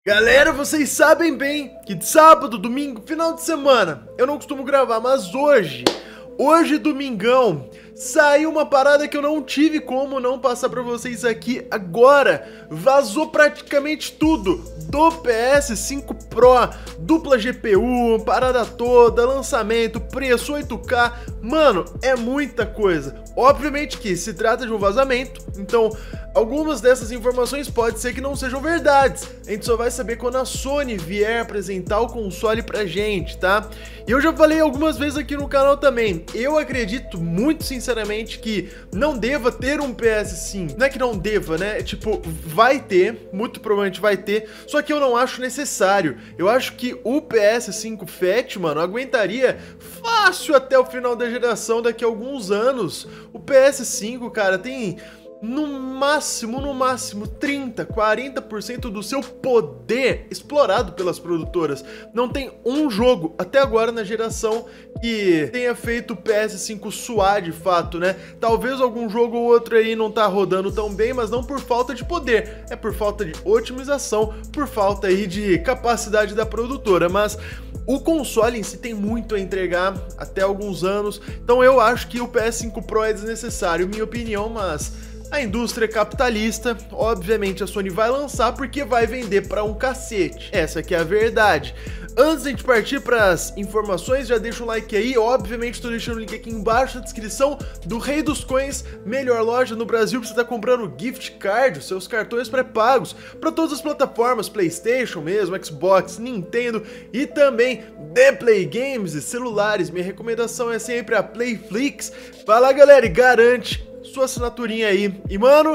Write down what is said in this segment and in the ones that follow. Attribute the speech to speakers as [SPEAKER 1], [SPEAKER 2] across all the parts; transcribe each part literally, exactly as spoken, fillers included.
[SPEAKER 1] Galera, vocês sabem bem que de sábado, domingo, final de semana eu não costumo gravar, mas hoje, hoje domingão, saiu uma parada que eu não tive como não passar pra vocês aqui agora. Vazou praticamente tudo do P S cinco Pro, dupla G P U, parada toda, lançamento, preço, oito K, mano, é muita coisa. Obviamente que se trata de um vazamento, então algumas dessas informações pode ser que não sejam verdades. A gente só vai saber quando a Sony vier apresentar o console pra gente, tá? E eu já falei algumas vezes aqui no canal também, eu acredito muito sinceramente que não deva ter um P S cinco. Não é que não deva, né? É tipo, vai ter, muito provavelmente vai ter, só que eu não acho necessário. Eu acho que o P S cinco Fat, mano, aguentaria fácil até o final da geração, daqui a alguns anos. O P S cinco, cara, tem no máximo, no máximo trinta, quarenta por cento do seu poder explorado pelas produtoras. Não tem um jogo até agora na geração que tenha feito o P S cinco suar de fato, né? Talvez algum jogo ou outro aí não tá rodando tão bem, mas não por falta de poder, é por falta de otimização, por falta aí de capacidade da produtora, mas o console em si tem muito a entregar até alguns anos, então eu acho que o P S cinco Pro é desnecessário, minha opinião, mas a indústria é capitalista, obviamente a Sony vai lançar porque vai vender pra um cacete. Essa aqui é a verdade. Antes de a gente partir para as informações, já deixa um like aí, obviamente estou deixando o link aqui embaixo na descrição do Rei dos Coins, melhor loja no Brasil para você estar comprando gift card, seus cartões pré-pagos, para todas as plataformas, PlayStation mesmo, Xbox, Nintendo e também The Play Games e celulares. Minha recomendação é sempre a Playflix. Vai lá, galera, e garante sua assinaturinha aí. E mano,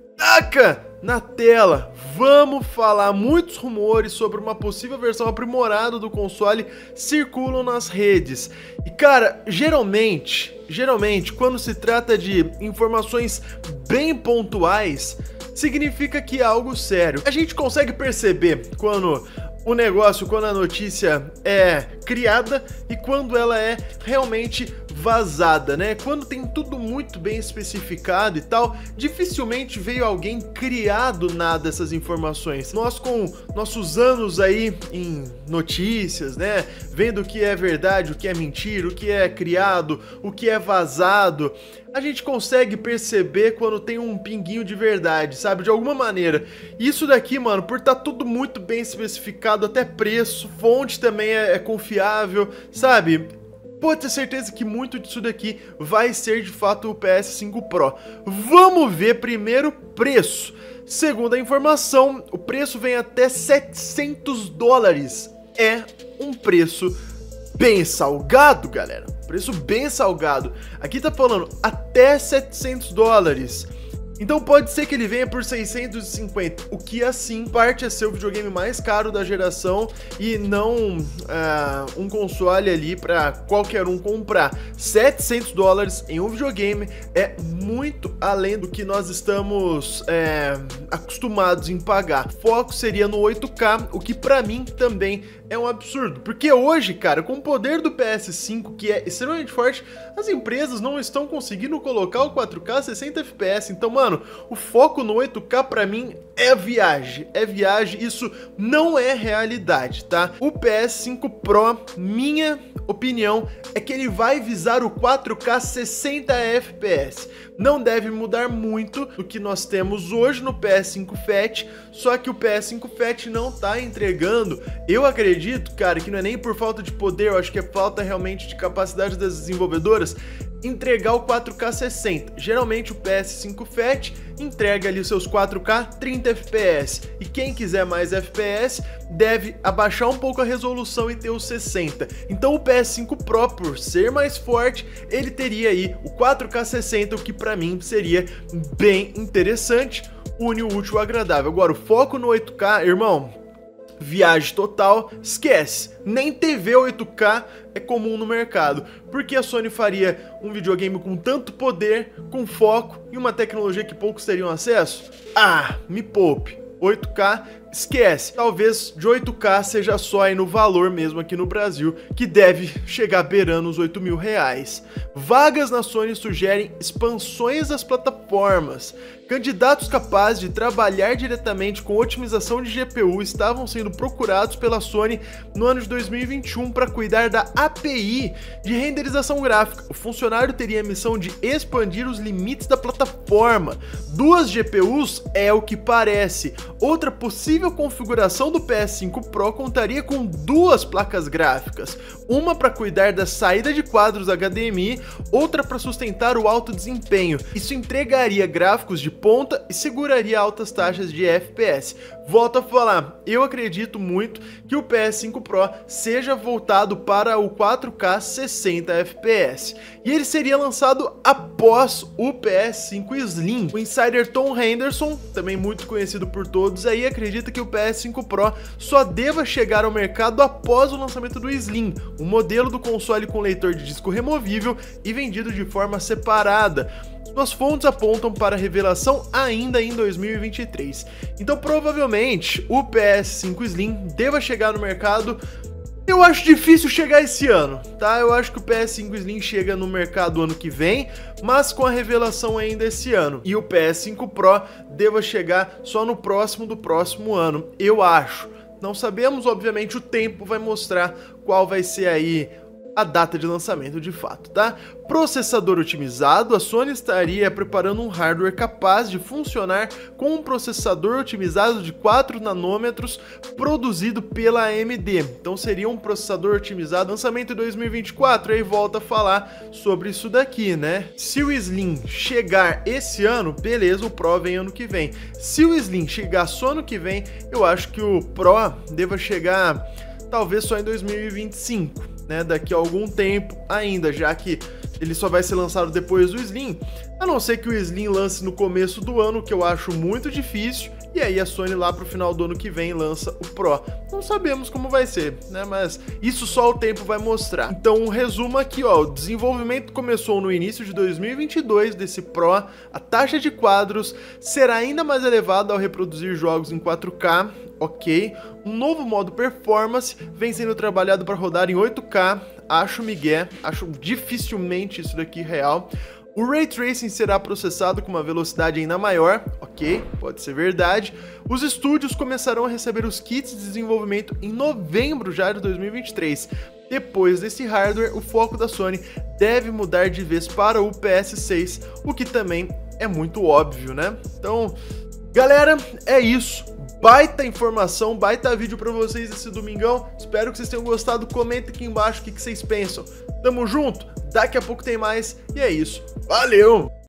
[SPEAKER 1] taca na tela, vamos falar. Muitos rumores sobre uma possível versão aprimorada do console circulam nas redes. E cara, geralmente, geralmente, quando se trata de informações bem pontuais, significa que é algo sério. A gente consegue perceber quando o negócio, quando a notícia é criada e quando ela é realmente vazada, né? Quando tem tudo muito bem especificado e tal, dificilmente veio alguém criar do nada essas informações. Nós, com nossos anos aí em notícias, né? Vendo o que é verdade, o que é mentira, o que é criado, o que é vazado, a gente consegue perceber quando tem um pinguinho de verdade, sabe? De alguma maneira. Isso daqui, mano, por estar tudo muito bem especificado, até preço, fonte também é, é confiável, sabe? Pode ter certeza que muito disso daqui vai ser de fato o P S cinco Pro. Vamos ver primeiro preço. Segundo a informação, o preço vem até setecentos dólares. É um preço bem salgado, galera. Preço bem salgado. Aqui tá falando até setecentos dólares. Então pode ser que ele venha por seiscentos e cinquenta, o que assim parte a ser o videogame mais caro da geração e não uh, um console ali para qualquer um comprar. setecentos dólares em um videogame é muito além do que nós estamos é, acostumados em pagar. Foco seria no oito K, o que para mim também é um absurdo, porque hoje, cara, com o poder do P S cinco, que é extremamente forte, as empresas não estão conseguindo colocar o quatro K sessenta F P S. Então, mano, o foco no oito K pra mim é viagem, é viagem, isso não é realidade, tá? O P S cinco Pro, minha opinião, é que ele vai visar o quatro K sessenta F P S. Não deve mudar muito do que nós temos hoje no P S cinco Fat, só que o P S cinco Fat não tá entregando. Eu acredito, cara, que não é nem por falta de poder, eu acho que é falta realmente de capacidade das desenvolvedoras entregar o quatro K sessenta. Geralmente o P S cinco Fat entrega ali os seus quatro K trinta F P S, e quem quiser mais F P S deve abaixar um pouco a resolução e ter os sessenta. Então o P S cinco Pro, por ser mais forte, ele teria aí o quatro K sessenta, o que pra mim seria bem interessante, une o útil ao agradável. Agora o foco no oito K, irmão, viagem total, esquece. Nem T V oito K é comum no mercado. Porque a Sony faria um videogame com tanto poder, com foco e uma tecnologia que poucos teriam acesso? Ah, me poupe. oito K esquece. Talvez de oito K seja só aí no valor mesmo aqui no Brasil, que deve chegar beirando os oito mil reais. Vagas na Sony sugerem expansões das plataformas. Candidatos capazes de trabalhar diretamente com otimização de G P U estavam sendo procurados pela Sony no ano de dois mil e vinte e um para cuidar da A P I de renderização gráfica. O funcionário teria a missão de expandir os limites da plataforma. Duas G P Us é o que parece. Outra possível configuração do P S cinco Pro contaria com duas placas gráficas, uma para cuidar da saída de quadros H D M I, outra para sustentar o alto desempenho. Isso entregaria gráficos de ponta e seguraria altas taxas de F P S. Volto a falar, eu acredito muito que o P S cinco Pro seja voltado para o quatro K sessenta F P S, e ele seria lançado após o P S cinco Slim. O insider Tom Henderson, também muito conhecido por todos aí, acredita que o P S cinco Pro só deva chegar ao mercado após o lançamento do Slim, um modelo do console com leitor de disco removível e vendido de forma separada. Suas fontes apontam para a revelação ainda em dois mil e vinte e três. Então provavelmente o P S cinco Slim deva chegar no mercado. Eu acho difícil chegar esse ano, tá? Eu acho que o P S cinco Slim chega no mercado ano que vem, mas com a revelação ainda esse ano. E o P S cinco Pro deva chegar só no próximo do próximo ano, eu acho. Não sabemos, obviamente o tempo vai mostrar qual vai ser aí a data de lançamento de fato, tá? Processador otimizado, a Sony estaria preparando um hardware capaz de funcionar com um processador otimizado de quatro nanômetros produzido pela A M D. Então seria um processador otimizado, lançamento em dois mil e vinte e quatro, aí volta a falar sobre isso daqui, né? Se o Slim chegar esse ano, beleza, o Pro vem ano que vem. Se o Slim chegar só ano que vem, eu acho que o Pro deva chegar talvez só em dois mil e vinte e cinco. Né, daqui a algum tempo ainda, já que ele só vai ser lançado depois do Slim, a não ser que o Slim lance no começo do ano, que eu acho muito difícil, e aí a Sony lá pro final do ano que vem lança o Pro. Não sabemos como vai ser, né, mas isso só o tempo vai mostrar. Então um resumo aqui, ó, o desenvolvimento começou no início de dois mil e vinte e dois desse Pro, a taxa de quadros será ainda mais elevada ao reproduzir jogos em quatro K, ok, um novo modo performance vem sendo trabalhado para rodar em oito K, acho migué, acho dificilmente isso daqui real. O Ray Tracing será processado com uma velocidade ainda maior, ok, pode ser verdade. Os estúdios começarão a receber os kits de desenvolvimento em novembro já de dois mil e vinte e três. Depois desse hardware, o foco da Sony deve mudar de vez para o P S seis, o que também é muito óbvio, né? Então, galera, é isso. Baita informação, baita vídeo pra vocês esse domingão. Espero que vocês tenham gostado. Comenta aqui embaixo o que, que vocês pensam. Tamo junto, daqui a pouco tem mais. E é isso. Valeu!